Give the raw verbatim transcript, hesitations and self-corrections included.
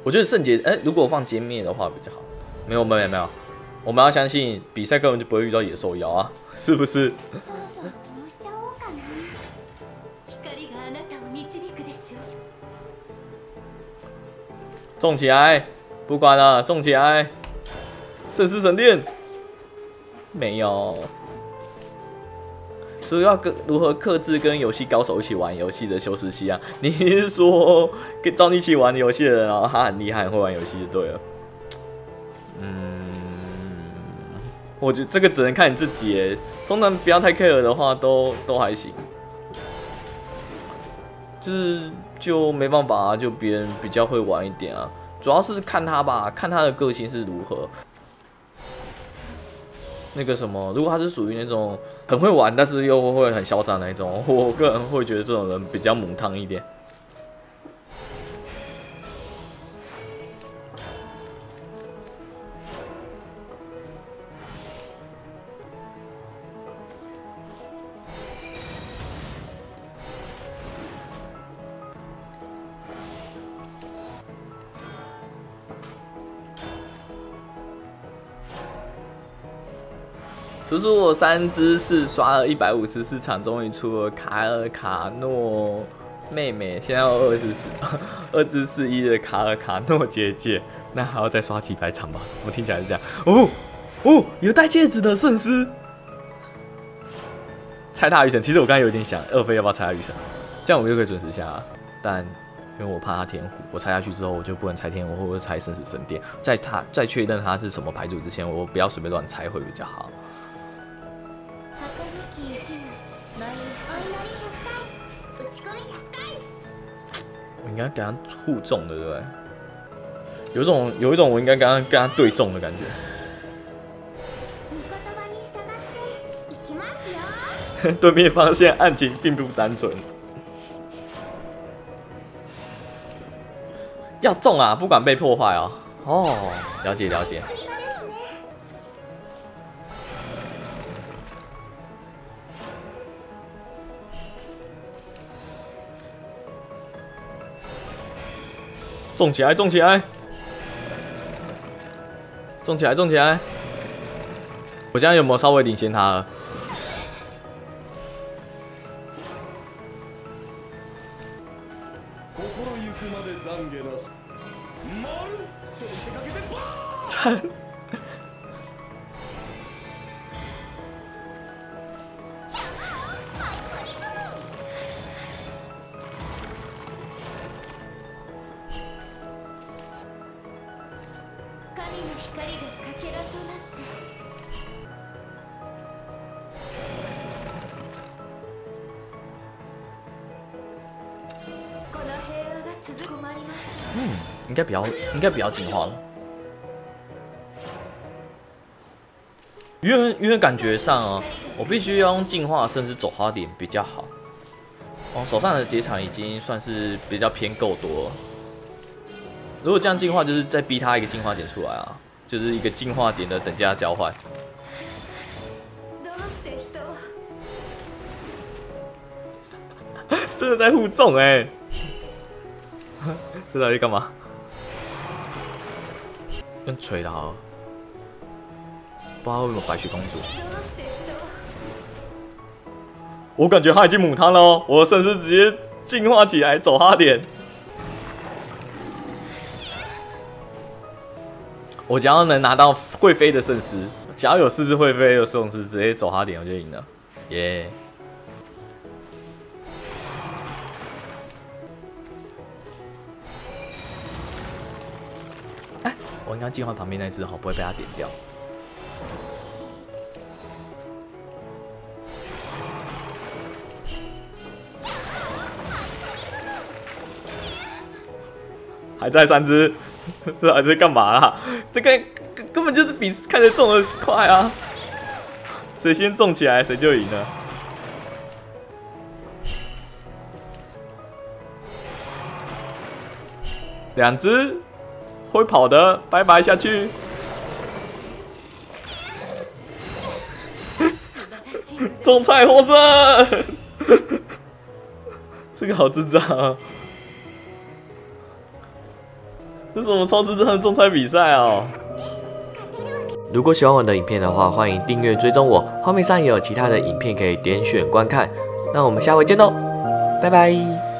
我觉得圣洁，哎、欸，如果放歼灭的话比较好。没有，没有，没有，我们要相信比赛根本就不会遇到野兽妖啊，是不是？种起来，不管了，种起来！圣尸神殿没有。所以要跟如何克制跟游戏高手一起玩游戏的修饰器啊？你是说跟找你一起玩游戏的人，然后他很厉害，很会玩游戏就对了。嗯，我觉得这个只能看你自己耶。通常不要太 care 的话，都都还行。就是就没办法啊，就别人比较会玩一点啊。主要是看他吧，看他的个性是如何。那个什么，如果他是属于那种很会玩，但是又会很嚣张那种，我个人会觉得这种人比较母汤一点。叔叔，我三只是刷了一百五十四场，终于出了卡尔卡诺妹妹，现在要二十四、二至四一的卡尔卡诺姐姐，那还要再刷几百场吧？怎么听起来是这样？哦哦，有戴戒指的圣师，拆他鱼神。其实我刚才有点想，二飞要不要拆他鱼神？这样我就可以准时下、啊。但因为我怕他天虎，我拆下去之后，我就不能拆天虎或者拆生死神殿。在他在确认他是什么牌组之前，我不要随便乱拆会比较好。我应该给他互中，对不对？有一种有一种我应该跟他跟他对中的感觉。对面发现案情并不单纯，要中啊，不管被破坏哦。哦，了解了解。种起来，种起来，种起来，种起来！我这样有没有稍微领先他了？惨！嗯，应该不要，应该不要进化了，因为因为感觉上啊，我必须要用进化甚至走花点比较好。哦，手上的结场已经算是比较偏够多了。如果这样进化，就是再逼他一个进化点出来啊，就是一个进化点的等价交换。真的在互中哎、欸！这到底干嘛？用锤的好了，不知道为什么白雪公主。我感觉他已经母汤了哦，我甚至直接进化起来走哈点。我只要能拿到会飞的圣师，只要有四只会飞的圣师，直接走哈点我就赢了，耶、yeah ！哎，我应该进化旁边那只好，不会被他点掉。还在三只，这还在干嘛啦？这个根本就是比看着中的快啊！谁先中起来谁就赢了。两只会跑的，拜拜下去。种菜获胜，这个好智障啊！ 这是什么超智障的种菜比赛哦！如果喜欢我的影片的话，欢迎订阅追踪我，画面上也有其他的影片可以点选观看。那我们下回见喽，拜拜。